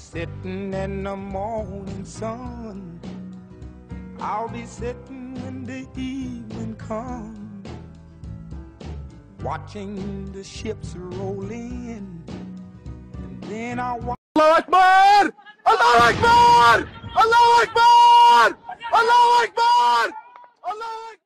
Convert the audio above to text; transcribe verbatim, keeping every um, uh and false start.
Sitting in the morning sun, I'll be sitting when the evening comes, watching the ships roll in, and then I'll watch. Allahu Akbar! Allahu Akbar! Allahu Akbar! Allahu Akbar! Allahu Akbar!